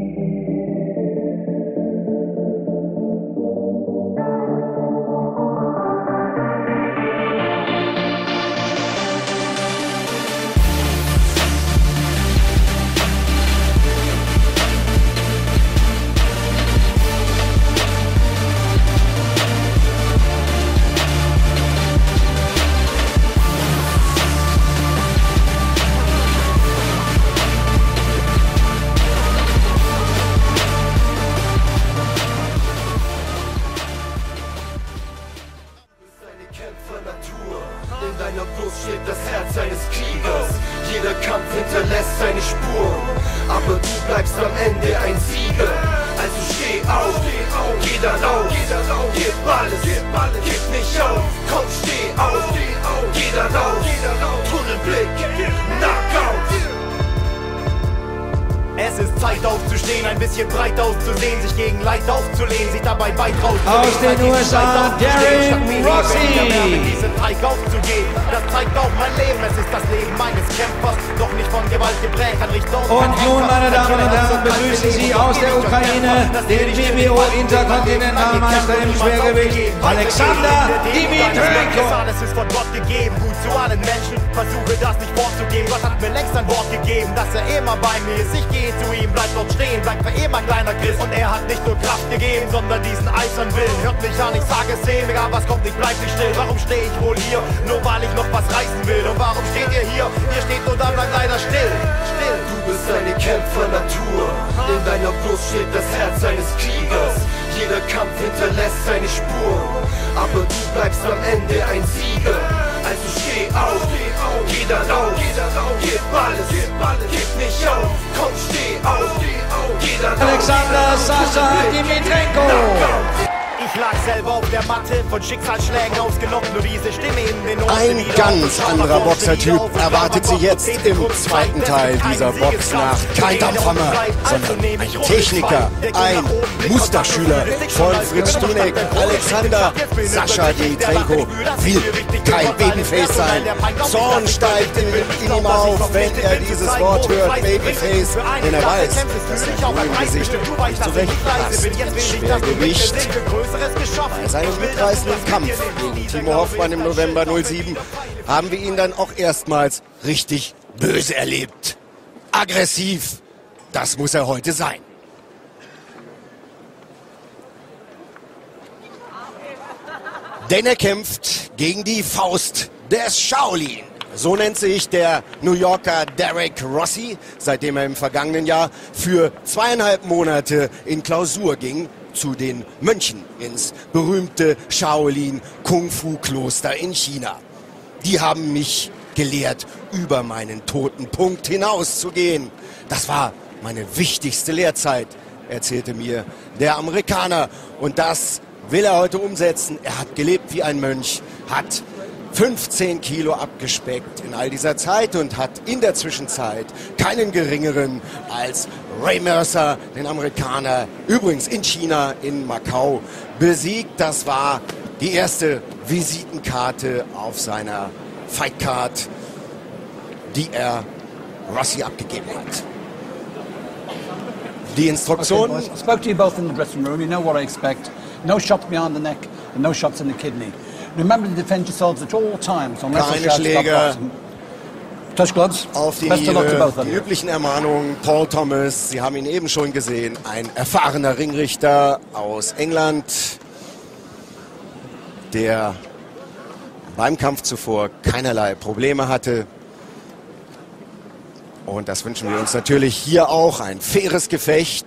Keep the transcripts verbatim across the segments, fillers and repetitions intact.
In deiner Brust schlägt das Herz eines Kriegers. Jeder Kampf hinterlässt seine Spuren, aber du bleibst am Ende ein Sieger. Also steh auf, geh dann auf, gib alles, gib nicht auf. Komm, steh auf, geh dann auf, Tunnelblick, Knockout. Es ist Zeit aufzustehen, ein bisschen breit auszusehen, sich gegen Leid aufzulehnen, sich dabei weit rauszulehnen. Aus den U S A, Darren Rossi! Diesen Teig aufzugehen, das zeigt auch mein Leben. Es ist das Leben meines Kämpfers, doch nicht von Gewalt geprägt, an Richtung. Und nun, meine Damen und Herren, begrüßen Sie aus der Ukraine den W B O Interkontinentalmeister im Schwergewicht, Alexander Dimitrenko. Alles ist von Gott gegeben, gut zu allen Menschen, versuche das nicht vorzugeben. Gott hat mir längst ein Wort gegeben, dass er immer bei mir ist. Ich gehe zu ihm, bleib dort stehen, bleib für immer kleiner Christ. Und er hat nicht nur Kraft gegeben, sondern diesen eisernen Willen. Hört mich an, ich sage es dem, egal was kommt, ich bleib nicht still. Warum stehe ich wohl hier? Nur weil ich noch was reißen will. Und warum steht ihr hier? Ihr steht nur da, bleibt leider still. Still. Du bist eine Kämpfer-Natur. In deiner Brust schlägt das Herz eines Kriegers. Jeder Kampf hinterlässt seine Spuren, aber du bleibst am Ende ein Sieger. Also steh auf, geh dann auf, gib alles, gib nicht auf. Komm, steh auf, geh dann auf. Alexander Sascha Dimitrenko. Ich lag selber auf der Matte, von Schicksalsschlägen ausgenockt, nur diese Stimme in den Ohren. Ein ganz anderer Boxertyp erwartet Sie jetzt im zweiten Teil dieser Boxnacht. Kein Dampfhammer, sondern ein Techniker, ein Musterschüler von Fritz Stieneck. Alexander Sascha Dimitrenko will kein Babyface sein. Zorn steigt in, in ihm auf, wenn er dieses Wort hört, Babyface, denn er weiß, dass er im Gesicht nicht zurechtpasst ins Schwergewicht. Bei seinem mitreißenden Kampf gegen Timo Hoffmann im November null sieben haben wir ihn dann auch erstmals richtig böse erlebt. Aggressiv, das muss er heute sein. Denn er kämpft gegen die Faust des Shaolin. So nennt sich der New Yorker Derek Rossi, seitdem er im vergangenen Jahr für zweieinhalb Monate in Klausur ging zu den Mönchen ins berühmte Shaolin Kung Fu Kloster in China. Die haben mich gelehrt, über meinen toten Punkt hinauszugehen. Das war meine wichtigste Lehrzeit, erzählte mir der Amerikaner. Und das will er heute umsetzen. Er hat gelebt wie ein Mönch, hat fünfzehn Kilo abgespeckt in all dieser Zeit und hat in der Zwischenzeit keinen geringeren als Ray Mercer, den Amerikaner, übrigens in China, in Macau, besiegt. Das war die erste Visitenkarte auf seiner Fightcard, die er Rossi abgegeben hat. Die Instruktion. Okay, I spoke to you both in the dressing room. You know what I expect. No shots behind the neck and no shots in the kidney. Remember to defend yourselves at all times. Keine Schläge Touch gloves. Auf die Niere, die üblichen Ermahnungen. Paul Thomas, Sie haben ihn eben schon gesehen, ein erfahrener Ringrichter aus England, der beim Kampf zuvor keinerlei Probleme hatte. Und das wünschen wir uns natürlich hier auch, ein faires Gefecht.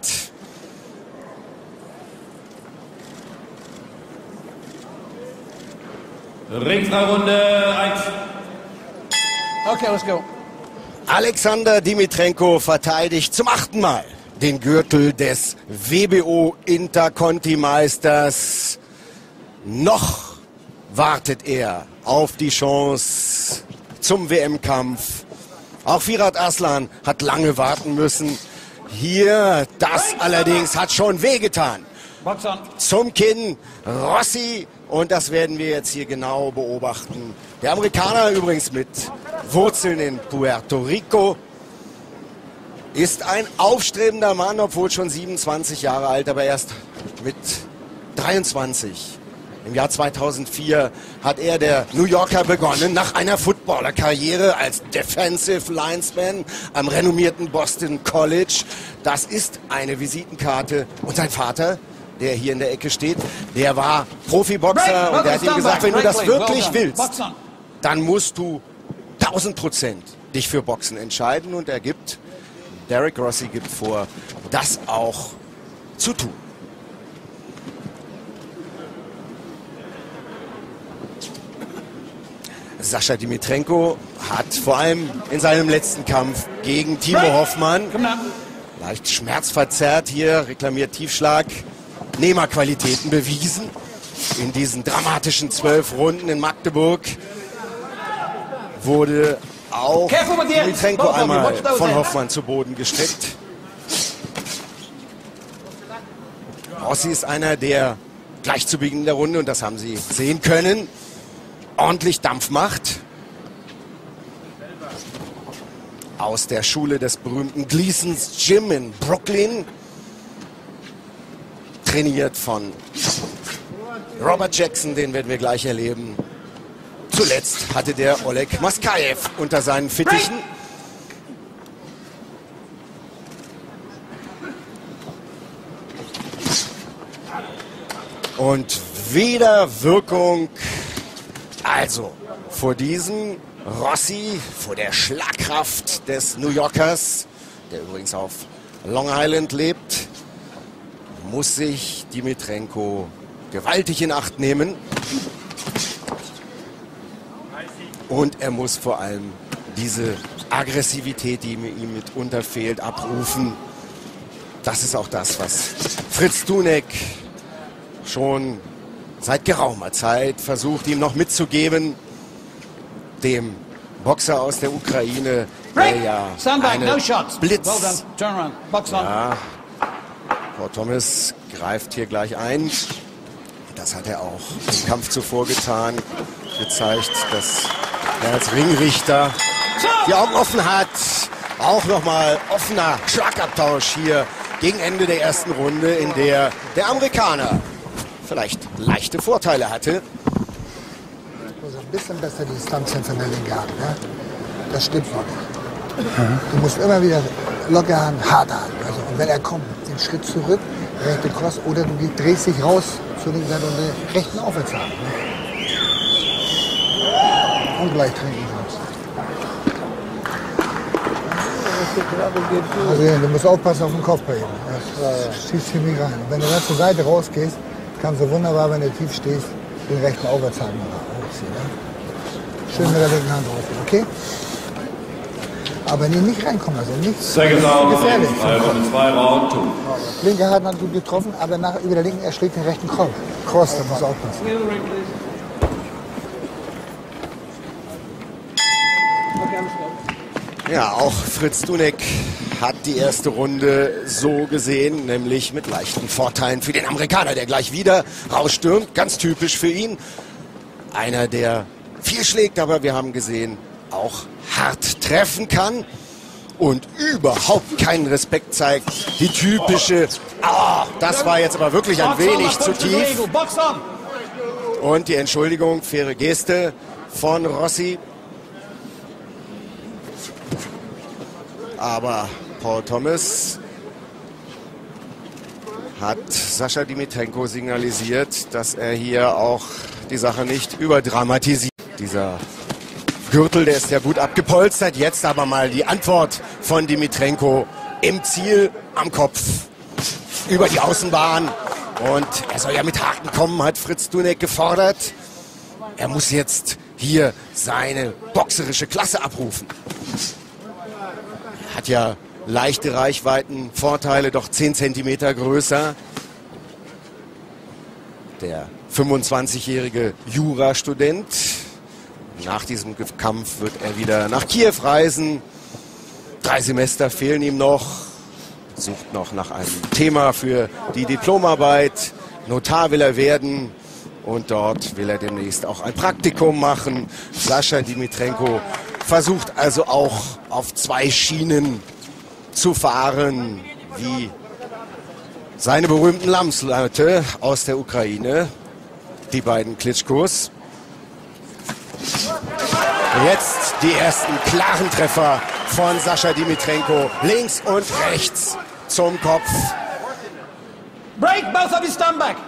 Ringfreirunde eins. Okay, let's go. Alexander Dimitrenko verteidigt zum achten Mal den Gürtel des W B O Interconti-Meisters. Noch wartet er auf die Chance zum W M-Kampf. Auch Firat Aslan hat lange warten müssen. Hier, das allerdings hat schon wehgetan. Zum Kinn, Rossi. Und das werden wir jetzt hier genau beobachten. Der Amerikaner übrigens mit Wurzeln in Puerto Rico. ist ein aufstrebender Mann, obwohl schon siebenundzwanzig Jahre alt, aber erst mit dreiundzwanzig. Im Jahr zweitausendvier hat er, der New Yorker, begonnen, nach einer Footballerkarriere als Defensive Linesman am renommierten Boston College. Das ist eine Visitenkarte. Und sein Vater, der hier in der Ecke steht, der war Profiboxer und der hat ihm gesagt, wenn du das wirklich willst, dann musst du tausend Prozent dich für Boxen entscheiden. Und er gibt, Derek Rossi gibt vor, das auch zu tun. Sascha Dimitrenko hat vor allem in seinem letzten Kampf gegen Timo Hoffmann leicht schmerzverzerrt hier, reklamiert Tiefschlag, Nehmerqualitäten bewiesen. In diesen dramatischen zwölf Runden in Magdeburg wurde auch Dimitrenko einmal von Hoffmann zu Boden gestreckt. Rossi ist einer, der gleich zu Beginn der Runde, und das haben Sie sehen können, ordentlich Dampf macht. Aus der Schule des berühmten Gleason's Gym in Brooklyn. Trainiert von Robert Jackson, den werden wir gleich erleben. Zuletzt hatte der Oleg Maskajew unter seinen Fittichen. Und wieder Wirkung. Also, vor diesem Rossi, vor der Schlagkraft des New Yorkers, der übrigens auf Long Island lebt, muss sich Dimitrenko gewaltig in Acht nehmen. Und er muss vor allem diese Aggressivität, die ihm mitunter fehlt, abrufen. Das ist auch das, was Fritz Dunek schon seit geraumer Zeit versucht, ihm noch mitzugeben, dem Boxer aus der Ukraine, der ja eine Blitz... Ja, Paul Thomas greift hier gleich ein. Das hat er auch im Kampf zuvor getan, gezeigt, dass er als Ringrichter die Augen offen hat. Auch nochmal offener Schlagabtausch hier gegen Ende der ersten Runde, in der der Amerikaner vielleicht leichte Vorteile hatte. Also ein bisschen besser die Distanz von der linken Hand. Ne? Das stimmt noch nicht. Mhm. Du musst immer wieder locker Hand, hart Hand. Also, und wenn er kommt, den Schritt zurück, rechte Cross, oder du drehst dich raus zur linken Seite und den rechten Aufwärtshand. Ne? Und gleich trinken sonst. Also, du musst aufpassen auf den Kopf bei ihm. Das schießt ziemlich rein. Und wenn du dann zur Seite rausgehst, kannst du wunderbar, wenn du tief stehst, den rechten Aufwärtshand hochziehen. Ne? Schön mit der linken Hand drauf, okay? Aber nicht reinkommen lassen, nicht gefährlich. Linke Hand hat gut getroffen, aber nach, über der linken, er schlägt den rechten Cross. Cross, da muss er aufpassen. Ja, auch Fritz Dunek hat die erste Runde so gesehen, nämlich mit leichten Vorteilen für den Amerikaner, der gleich wieder rausstürmt. Ganz typisch für ihn. Einer, der viel schlägt, aber wir haben gesehen, auch hart treffen kann und überhaupt keinen Respekt zeigt. Die typische, ah, das war jetzt aber wirklich ein wenig zu tief. Und die Entschuldigung, faire Geste von Rossi. Aber Paul Thomas hat Sascha Dimitrenko signalisiert, dass er hier auch die Sache nicht überdramatisiert. Dieser Gürtel, der ist ja gut abgepolstert. Jetzt aber mal die Antwort von Dimitrenko im Ziel, am Kopf, über die Außenbahn. Und er soll ja mit Haken kommen, hat Fritz Dunek gefordert. Er muss jetzt hier seine boxerische Klasse abrufen. Hat ja leichte Reichweiten, Vorteile, doch zehn Zentimeter größer. Der fünfundzwanzigjährige Jurastudent. Nach diesem Kampf wird er wieder nach Kiew reisen. Drei Semester fehlen ihm noch. Sucht noch nach einem Thema für die Diplomarbeit. Notar will er werden. Und dort will er demnächst auch ein Praktikum machen. Sascha Dimitrenko versucht also auch auf zwei Schienen abzufahren wie seine berühmten Landsleute aus der Ukraine, die beiden Klitschkos. Jetzt die ersten klaren Treffer von Sascha Dimitrenko, links und rechts zum Kopf. Break, both of you stand back.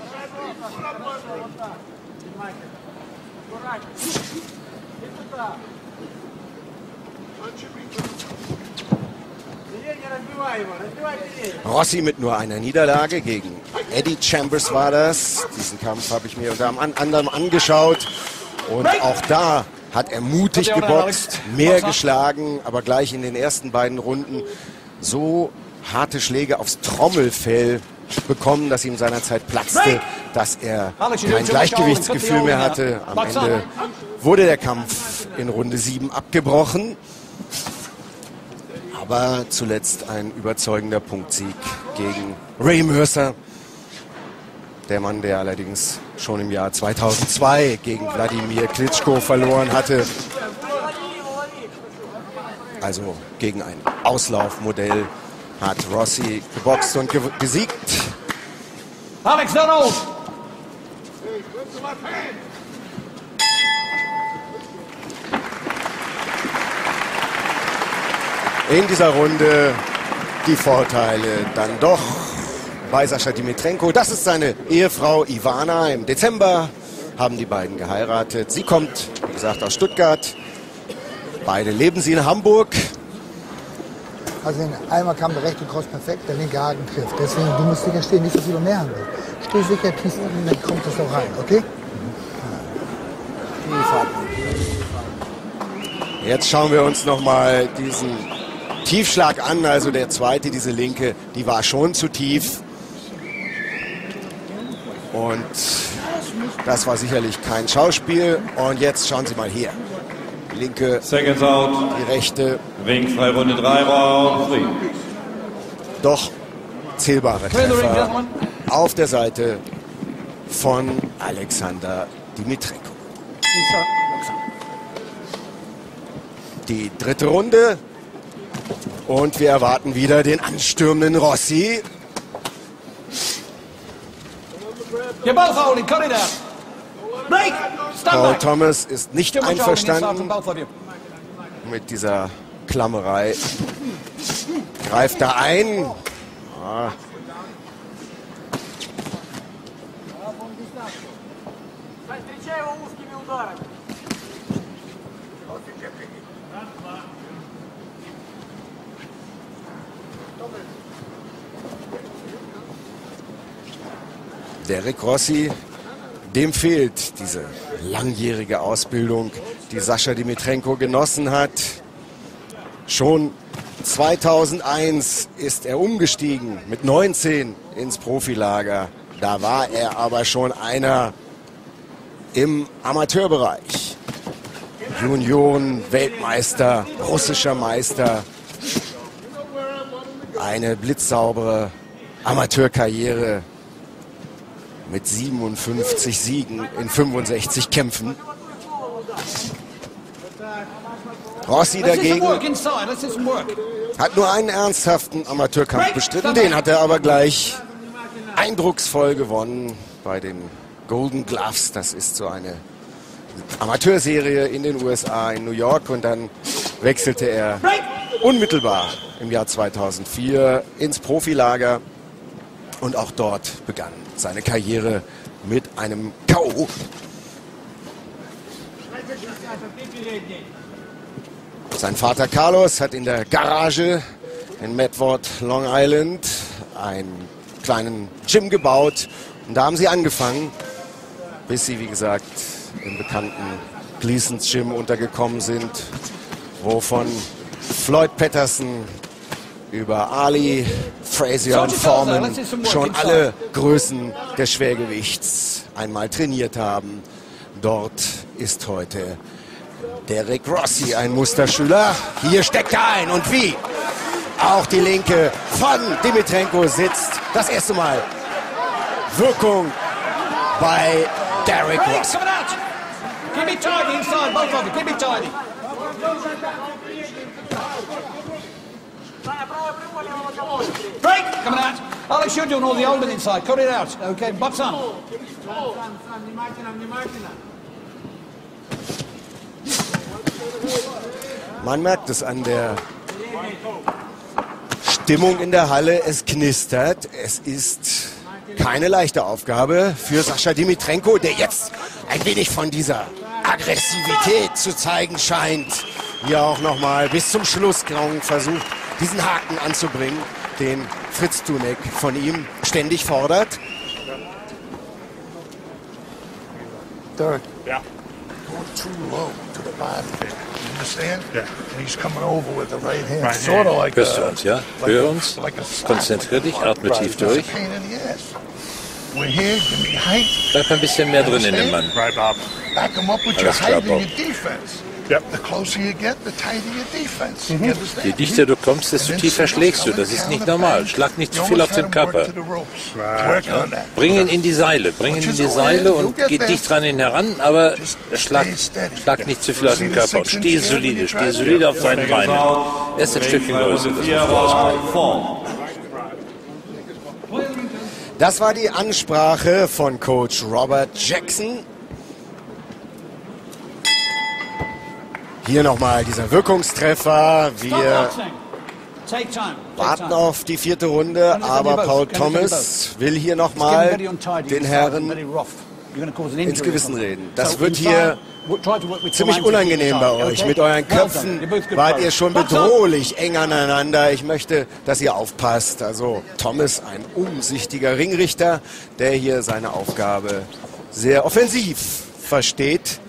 Rossi mit nur einer Niederlage gegen Eddie Chambers war das. Diesen Kampf habe ich mir unter anderem angeschaut. Und auch da hat er mutig geboxt, mehr geschlagen, aber gleich in den ersten beiden Runden so harte Schläge aufs Trommelfell bekommen, dass ihm seinerzeit platzte, dass er kein Gleichgewichtsgefühl mehr hatte. Am Ende wurde der Kampf in Runde sieben abgebrochen. Aber zuletzt ein überzeugender Punktsieg gegen Ray Mercer. Der Mann, der allerdings schon im Jahr zweitausendzwei gegen Wladimir Klitschko verloren hatte. Also gegen ein Auslaufmodell hat Rossi geboxt und ge gesiegt. Alex Donald! In dieser Runde die Vorteile dann doch bei Sascha Dimitrenko. Das ist seine Ehefrau Ivana. Im Dezember haben die beiden geheiratet. Sie kommt, wie gesagt, aus Stuttgart. Beide leben sie in Hamburg. Also einmal kam der rechte Cross perfekt, der linke Haken trifft. Deswegen, du musst sicher stehen, nicht so viel mehr haben. Steh sicher, tief unten, dann kommt das auch rein, okay? Jetzt schauen wir uns nochmal diesen Tiefschlag an. Also der zweite, diese linke, die war schon zu tief. Und das war sicherlich kein Schauspiel. Und jetzt schauen Sie mal hier. Die linke, Seconds out. die rechte. Ringfrei Runde drei, Round drei. Doch zählbare Treffer auf der Seite von Alexander Dimitrenko. Die dritte Runde. Und wir erwarten wieder den anstürmenden Rossi. You're both holding, cut it out. Break! Stand Paul back. Thomas ist nicht Too much holding inside from einverstanden both of you. mit dieser Klammerei. Greift da ein. Ah. Derek Rossi, dem fehlt diese langjährige Ausbildung, die Sascha Dimitrenko genossen hat. Schon zweitausendeins ist er umgestiegen mit neunzehn ins Profilager. Da war er aber schon einer im Amateurbereich. Junioren-Weltmeister, russischer Meister. Eine blitzsaubere Amateurkarriere mit siebenundfünfzig Siegen in fünfundsechzig Kämpfen. Rossi dagegen hat nur einen ernsthaften Amateurkampf bestritten. Den hat er aber gleich eindrucksvoll gewonnen bei den Golden Gloves. Das ist so eine Amateurserie in den U S A, in New York. Und dann wechselte er unmittelbar im Jahr zweitausendvier ins Profilager. Und auch dort begann seine Karriere mit einem K O. Sein Vater Carlos hat in der Garage in Medford, Long Island, einen kleinen Gym gebaut. Und da haben sie angefangen, bis sie, wie gesagt, im bekannten Gleasons Gym untergekommen sind, wo von Floyd Patterson über Ali, Frazier und Foreman schon alle Größen des Schwergewichts einmal trainiert haben. Dort ist heute Derek Rossi ein Musterschüler. Hier steckt er ein und wie? Auch die linke von Dimitrenko sitzt. Das erste Mal Wirkung bei Derek Rossi. Keep it tidy inside, both of you. Keep it tidy. Break! Coming out. Alex, you're doing all the holding inside. Cut it out. Okay, box on. Man merkt es an der Stimmung in der Halle. Es knistert. Es ist keine leichte Aufgabe für Sascha Dimitrenko, der jetzt ein wenig von dieser Aggressivität zu zeigen scheint. Hier auch nochmal bis zum Schlussgang versucht, diesen Haken anzubringen, den Fritz Tunek von ihm ständig fordert. Derek. Yeah. Going too low to the body. You understand? Yeah. And he's coming over with the right hand. Right Sort of like Hörst du a, uns, ja? like Hör a- uns. like a slap. Konzentrier dich, atme tief durch. It's a pain in the ass. We're here, give me height. Bleib ein bisschen mehr drin in dem Mann. Right, Bob. Back him up with your Alles klar, height and Bob. your defense. Yep. The closer you get, the tighter your defense. You Je understand? dichter du kommst, desto tiefer schlägst du. Das ist nicht normal. Schlag nicht zu viel auf den Körper. Bring ihn in die Seile, bring ihn in die Seile und geh dicht dran ihn heran, aber schlag, schlag nicht zu viel auf den Körper. Und steh solide, steh solide auf seinen Beinen. Er ist ein Stückchen größer. Das musst du ausprobieren. Das war die Ansprache von Coach Robert Jackson. Hier nochmal dieser Wirkungstreffer. Wir Take time. warten auf die vierte Runde, aber Paul Thomas will hier nochmal den Herren ins Gewissen reden. Das wird hier ziemlich unangenehm bei euch. Mit euren Köpfen wart ihr schon bedrohlich eng aneinander. Ich möchte, dass ihr aufpasst. Also Thomas, ein umsichtiger Ringrichter, der hier seine Aufgabe sehr offensiv versteht.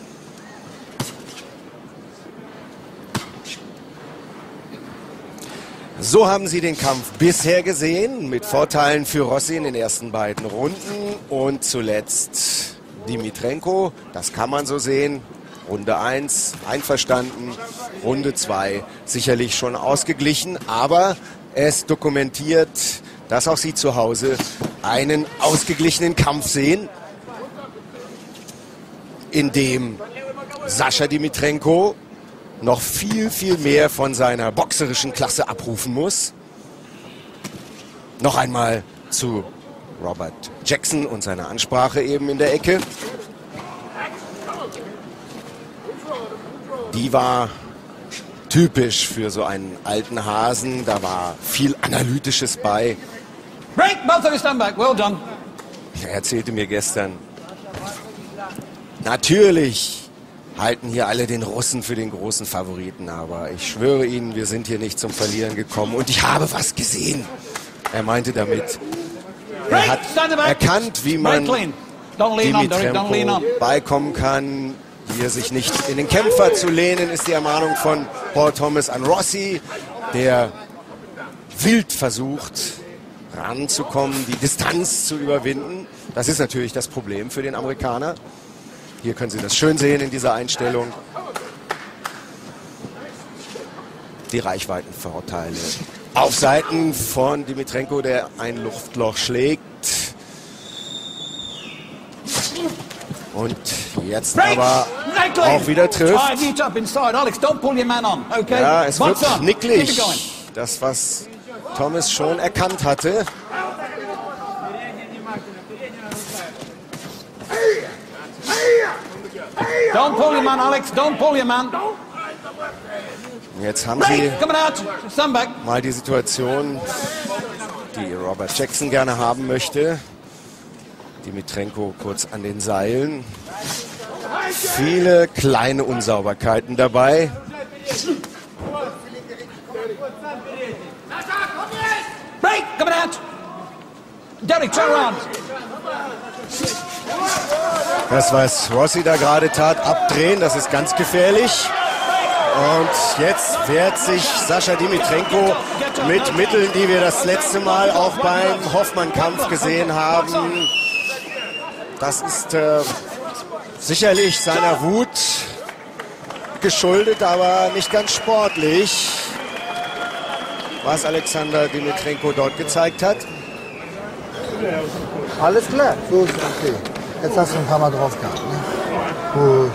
So haben Sie den Kampf bisher gesehen, mit Vorteilen für Rossi in den ersten beiden Runden und zuletzt Dimitrenko, das kann man so sehen. Runde eins einverstanden, Runde zwei sicherlich schon ausgeglichen, aber es dokumentiert, dass auch Sie zu Hause einen ausgeglichenen Kampf sehen, in dem Sascha Dimitrenko noch viel, viel mehr von seiner boxerischen Klasse abrufen muss. Noch einmal zu Robert Jackson und seiner Ansprache eben in der Ecke. Die war typisch für so einen alten Hasen. Da war viel Analytisches bei. Break, both of you stand back. Well done. Er erzählte mir gestern, natürlich halten hier alle den Russen für den großen Favoriten, aber ich schwöre Ihnen, wir sind hier nicht zum Verlieren gekommen und ich habe was gesehen. Er meinte damit, er hat erkannt, wie man Dimitrenko beikommen kann. Hier sich nicht in den Kämpfer zu lehnen, ist die Ermahnung von Paul Thomas an Rossi, der wild versucht, ranzukommen, die Distanz zu überwinden. Das ist natürlich das Problem für den Amerikaner. Hier können Sie das schön sehen in dieser Einstellung. Die Reichweitenvorteile auf Seiten von Dimitrenko, der ein Luftloch schlägt. Und jetzt aber auch wieder trifft. Ja, es wird nicklig. Das, was Thomas schon erkannt hatte. Don't pull your man, Alex. Don't pull your man. Jetzt haben Sie Coming out. Stand back. mal die Situation, die Robert Jackson gerne haben möchte. Dimitrenko kurz an den Seilen. Viele kleine Unsauberkeiten dabei. Break. Coming out. Derek, turn around. Das, was Rossi da gerade tat, abdrehen, das ist ganz gefährlich. Und jetzt wehrt sich Sascha Dimitrenko mit Mitteln, die wir das letzte Mal auch beim Hoffmann-Kampf gesehen haben. Das ist äh, sicherlich seiner Wut geschuldet, aber nicht ganz sportlich, was Alexander Dimitrenko dort gezeigt hat. Alles klar, so ist okay. Jetzt hast du ein paar Mal drauf gehabt. Ne? Gut.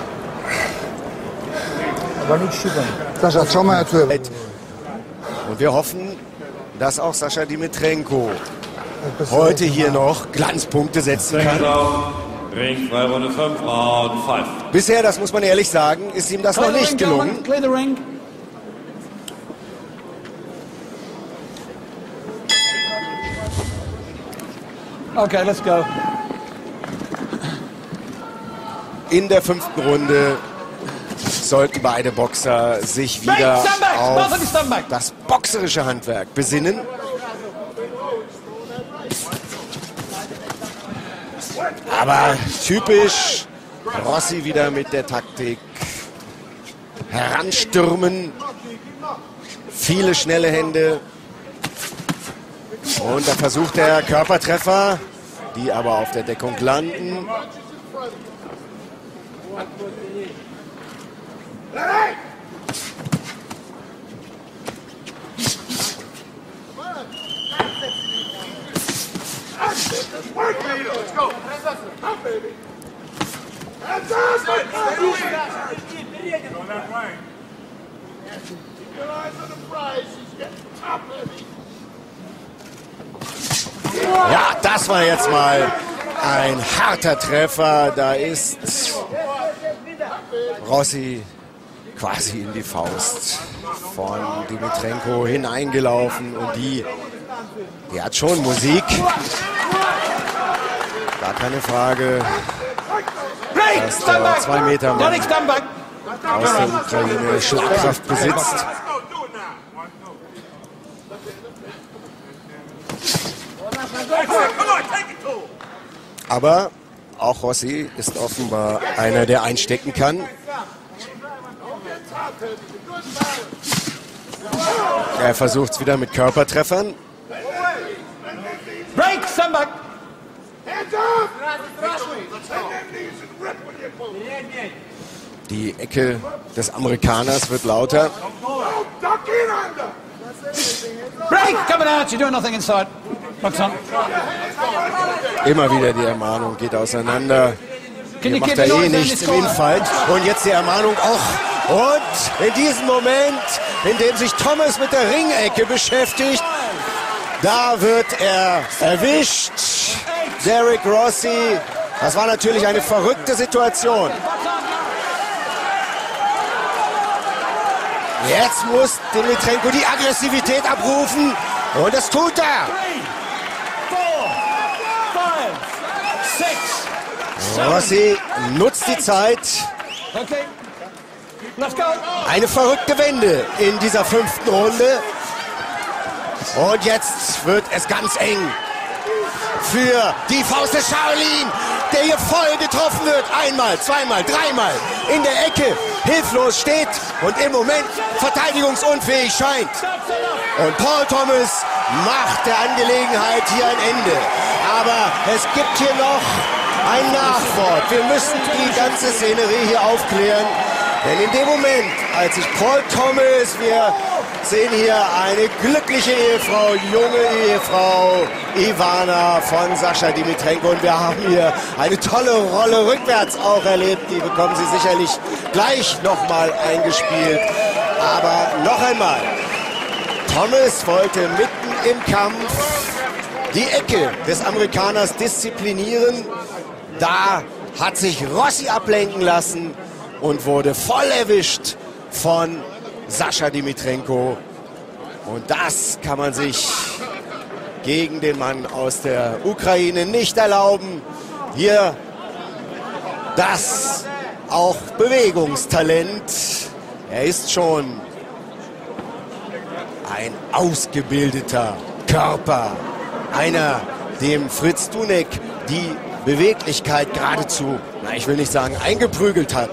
Aber nicht schüttern. Sascha, schau mal zu. Und wir hoffen, dass auch Sascha Dimitrenko heute hier noch Glanzpunkte setzen kann. Ring, zwei Runde fünf, Round fünf. Bisher, das muss man ehrlich sagen, ist ihm das noch nicht gelungen. Clear the ring. Okay, let's go. In der fünften Runde sollten beide Boxer sich wieder auf das boxerische Handwerk besinnen. Aber typisch Rossi wieder mit der Taktik. Heranstürmen. Viele schnelle Hände. Und da versucht der Körpertreffer, die aber auf der Deckung landen. Ja, das war jetzt mal ein harter Treffer. Da ist Rossi quasi in die Faust von Dimitrenko hineingelaufen. Und die, die hat schon Musik. Gar keine Frage, dass der zwei Meter Mann aus der Ukraine Schlagkraft besitzt. Aber auch Rossi ist offenbar einer, der einstecken kann. Er versucht es wieder mit Körpertreffern. Break, stand back. Die Ecke des Amerikaners wird lauter. Break, coming out. You're doing nothing inside. Box on. Immer wieder die Ermahnung geht auseinander. Hier macht er eh nichts im Infight. Und jetzt die Ermahnung auch. Und in diesem Moment, in dem sich Thomas mit der Ringecke beschäftigt, da wird er erwischt. Derek Rossi. Das war natürlich eine verrückte Situation. Jetzt muss Dimitrenko die Aggressivität abrufen. Und das tut er. Rossi nutzt die Zeit. Eine verrückte Wende in dieser fünften Runde. Und jetzt wird es ganz eng für die Faust des Shaolin, der hier voll getroffen wird. Einmal, zweimal, dreimal in der Ecke, hilflos steht und im Moment verteidigungsunfähig scheint. Und Paul Thomas macht der Angelegenheit hier ein Ende. Aber es gibt hier noch ein Nachwort. Wir müssen die ganze Szenerie hier aufklären. Denn in dem Moment, als sich Paul Thomas, wir sehen hier eine glückliche Ehefrau, junge Ehefrau, Ivana von Sascha Dimitrenko. Und wir haben hier eine tolle Rolle rückwärts auch erlebt. Die bekommen Sie sicherlich gleich nochmal eingespielt. Aber noch einmal, Thomas wollte mitten im Kampf die Ecke des Amerikaners disziplinieren. Da hat sich Rossi ablenken lassen und wurde voll erwischt von Sascha Dimitrenko. Und das kann man sich gegen den Mann aus der Ukraine nicht erlauben. Hier das auch Bewegungstalent. Er ist schon ein ausgebildeter Körper. Einer, dem Fritz Dunek die Beweglichkeit geradezu, na, ich will nicht sagen, eingeprügelt hat.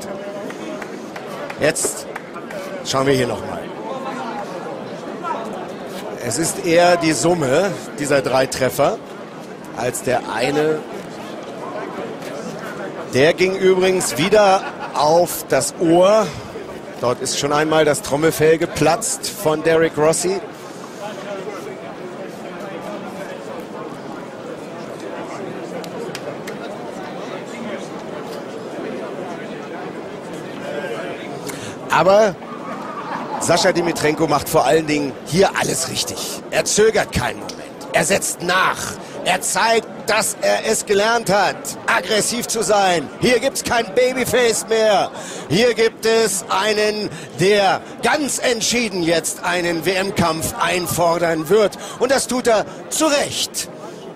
Jetzt schauen wir hier nochmal. Es ist eher die Summe dieser drei Treffer als der eine. Der ging übrigens wieder auf das Ohr. Dort ist schon einmal das Trommelfell geplatzt von Derek Rossi. Aber Sascha Dimitrenko macht vor allen Dingen hier alles richtig. Er zögert keinen Moment. Er setzt nach. Er zeigt, dass er es gelernt hat, aggressiv zu sein. Hier gibt es kein Babyface mehr. Hier gibt es einen, der ganz entschieden jetzt einen W M-Kampf einfordern wird. Und das tut er zu Recht.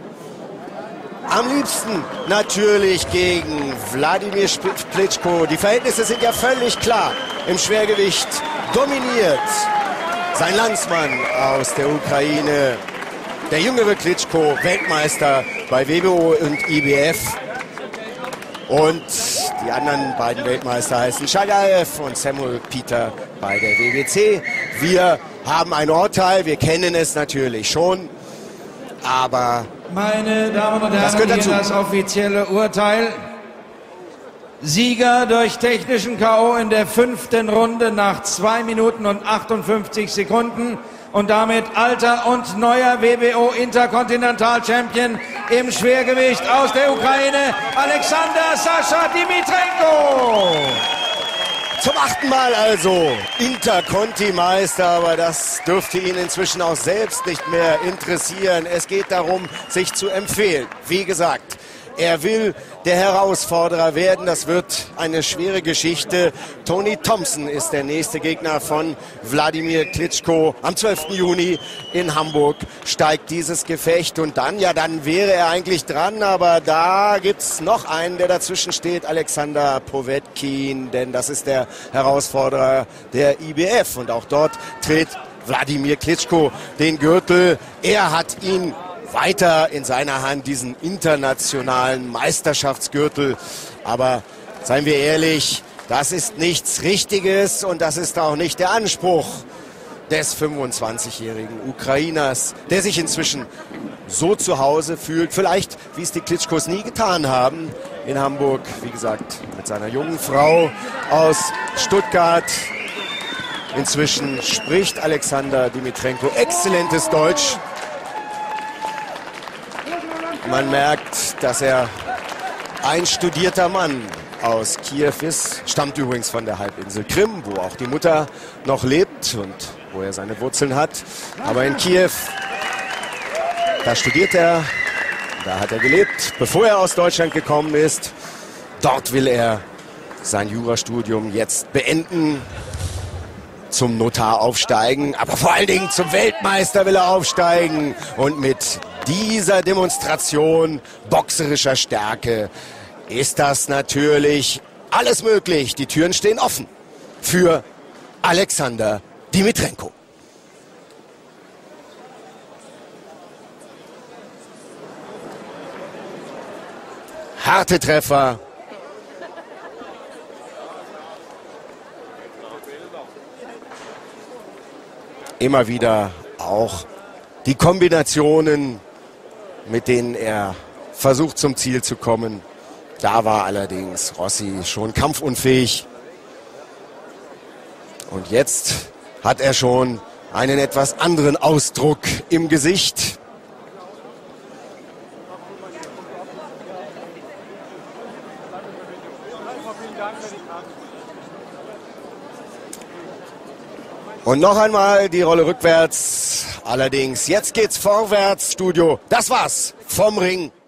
Am liebsten natürlich gegen Wladimir Klitschko. Die Verhältnisse sind ja völlig klar. Im Schwergewicht dominiert sein Landsmann aus der Ukraine. Der jüngere Klitschko, Weltmeister bei W B O und I B F. Und die anderen beiden Weltmeister heißen Chagaev und Samuel Peter bei der W B C. Wir haben ein Urteil, wir kennen es natürlich schon, aber meine Damen und Herren, das gehört dazu. Hier das offizielle Urteil. Sieger durch technischen K O in der fünften Runde nach zwei Minuten und achtundfünfzig Sekunden. Und damit alter und neuer W B O Interkontinental Champion im Schwergewicht aus der Ukraine, Alexander Sascha Dimitrenko. Zum achten Mal also Interconti-Meister, aber das dürfte ihn inzwischen auch selbst nicht mehr interessieren. Es geht darum, sich zu empfehlen. Wie gesagt, er will der Herausforderer werden. Das wird eine schwere Geschichte. Tony Thompson ist der nächste Gegner von Wladimir Klitschko. Am zwölften Juni in Hamburg steigt dieses Gefecht. Und dann, ja, dann wäre er eigentlich dran. Aber da gibt's noch einen, der dazwischen steht. Alexander Povetkin. Denn das ist der Herausforderer der I B F. Und auch dort tritt Wladimir Klitschko den Gürtel. Er hat ihn weiter in seiner Hand, diesen internationalen Meisterschaftsgürtel. Aber seien wir ehrlich, das ist nichts Richtiges und das ist auch nicht der Anspruch des fünfundzwanzigjährigen Ukrainers, der sich inzwischen so zu Hause fühlt, vielleicht wie es die Klitschkos nie getan haben, in Hamburg, wie gesagt, mit seiner jungen Frau aus Stuttgart. Inzwischen spricht Alexander Dimitrenko exzellentes Deutsch. Man merkt, dass er ein studierter Mann aus Kiew ist, stammt übrigens von der Halbinsel Krim, wo auch die Mutter noch lebt und wo er seine Wurzeln hat. Aber in Kiew, da studiert er, da hat er gelebt, bevor er aus Deutschland gekommen ist. Dort will er sein Jurastudium jetzt beenden, zum Notar aufsteigen, aber vor allen Dingen zum Weltmeister will er aufsteigen. Und mit dieser Demonstration boxerischer Stärke ist das natürlich alles möglich. Die Türen stehen offen für Alexander Dimitrenko. Harte Treffer. Immer wieder auch die Kombinationen, mit denen er versucht zum Ziel zu kommen. Da war allerdings Rossi schon kampfunfähig. Und jetzt hat er schon einen etwas anderen Ausdruck im Gesicht. Und noch einmal die Rolle rückwärts. Allerdings, jetzt geht's vorwärts, Studio. Das war's vom Ring.